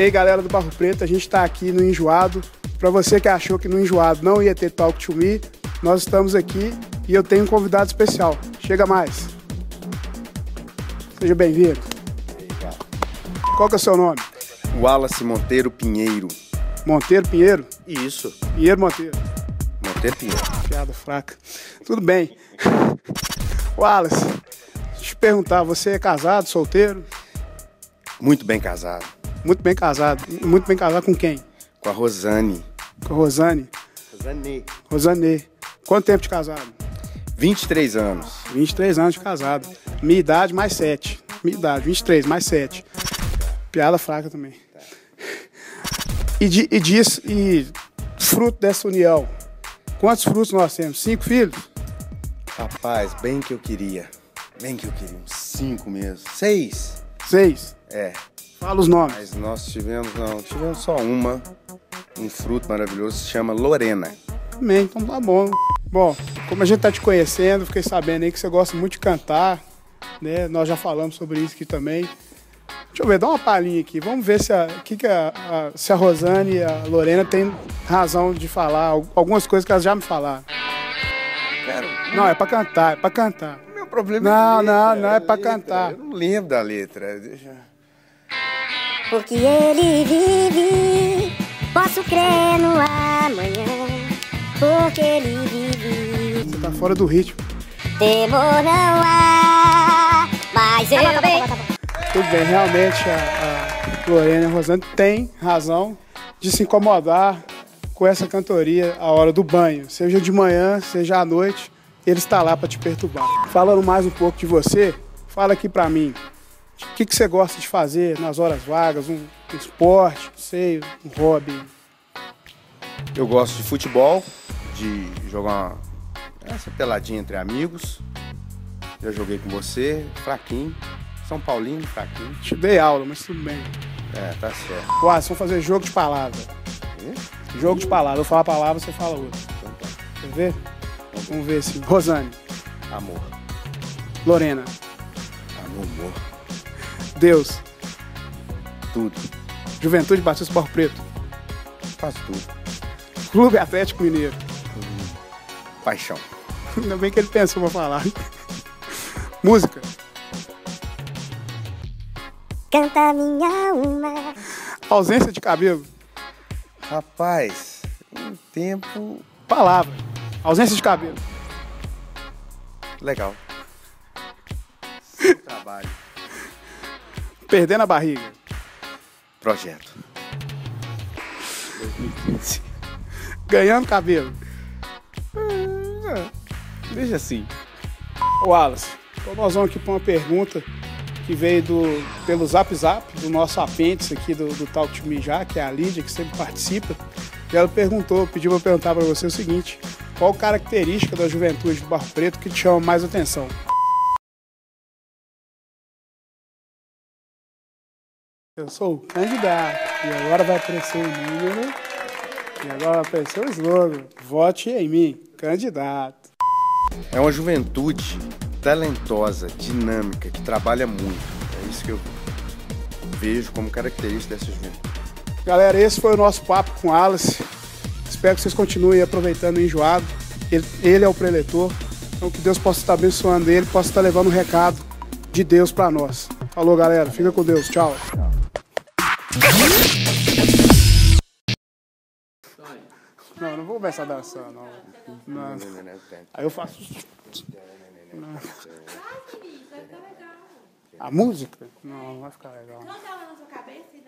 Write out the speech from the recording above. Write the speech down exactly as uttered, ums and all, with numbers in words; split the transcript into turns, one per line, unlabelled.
aí, galera do Barro Preto, a gente está aqui no Enjoado. Para você que achou que no Enjoado não ia ter Talk to Me, nós estamos aqui e eu tenho um convidado especial. Chega mais. Seja bem-vindo. Qual que é o seu nome?
Wallace Monteiro Pinheiro.
Monteiro Pinheiro?
Isso.
Pinheiro Monteiro.
Monteiro Pinheiro.
Piada fraca. Tudo bem. Wallace, deixa eu te perguntar, você é casado, solteiro?
Muito bem casado.
Muito bem casado. Muito bem casado com quem?
Com a Rosane.
Com a Rosane?
Rosane.
Rosane. Quanto tempo de casado?
vinte e três anos.
vinte e três anos de casado. Minha idade mais sete. Minha idade, vinte e três mais sete. Piada fraca também. E, de, e disso, e fruto dessa união, quantos frutos nós temos? Cinco filhos?
Rapaz, bem que eu queria. Bem que eu queria. Uns cinco mesmo. Seis.
Seis?
É.
Fala os nomes.
Mas nós tivemos, não, tivemos só uma. Um fruto maravilhoso, se chama Lorena.
Amém, então tá bom. Bom, como a gente tá te conhecendo, fiquei sabendo aí que você gosta muito de cantar, né? Nós já falamos sobre isso aqui também. Deixa eu ver, dá uma palhinha aqui. Vamos ver se a, que que a, a, se a Rosane e a Lorena têm razão de falar algumas coisas que elas já me falaram.
Cara,
não, é pra cantar, é pra cantar.
Meu problema
não,
é letra,
Não, não, é pra
letra.
cantar.
Eu não lembro da letra. Deixa...
Porque ele vive, posso crer no amanhã. Porque ele vive.
Você tá fora do ritmo.
Temor não há, mas eu bem.
Tudo bem, realmente a, a Lorena e a Rosane têm razão de se incomodar com essa cantoria a hora do banho. Seja de manhã, seja à noite, ele está lá para te perturbar. Falando mais um pouco de você, fala aqui para mim. O que, que você gosta de fazer nas horas vagas? Um, um esporte, não sei, um hobby?
Eu gosto de futebol, de jogar uma, essa peladinha entre amigos. Já joguei com você, fraquinho. São Paulino, fraquinho.
Te dei aula, mas tudo bem.
É, tá certo.
Uai, vamos fazer jogo de palavra.
E?
Jogo de palavra. Eu falo a palavra, você fala outra.
Então tá.
Quer ver? Vamos ver assim. Rosane.
Amor.
Lorena.
Amor.
Deus.
Tudo.
Juventude Batista Barro Preto.
Faço tudo.
Clube Atlético Mineiro.
Hum. Paixão.
Ainda bem que ele pensou pra falar. Música.
Canta minha alma.
Ausência de cabelo.
Rapaz, um tempo...
Palavra. Ausência de cabelo.
Legal. Seu trabalho.
Perdendo a barriga.
Projeto.
dois mil e quinze. Ganhando cabelo. Ah, deixa assim. Wallace, então nós vamos aqui para uma pergunta que veio do, pelo Zap Zap, do nosso apêndice aqui do, do Talk to Me já, que é a Lídia, que sempre participa. E ela perguntou, pediu para eu perguntar para você o seguinte: qual característica da juventude do Barro Preto que te chama mais atenção? Eu sou o candidato, e agora vai aparecer o número, e agora vai aparecer o slogan: vote em mim, candidato.
É uma juventude talentosa, dinâmica, que trabalha muito. É isso que eu vejo como característica dessa juventude.
Galera, esse foi o nosso papo com o Wallace. Espero que vocês continuem aproveitando o Enjoado. Ele, ele é o preletor. Então que Deus possa estar abençoando ele, possa estar levando um recado de Deus para nós. Falou, galera. Fica com Deus. Tchau. Não, não vou começar a dançar, não. não. Aí eu faço... Não. A música? Não, não vai ficar legal.
Não tava na sua cabeça?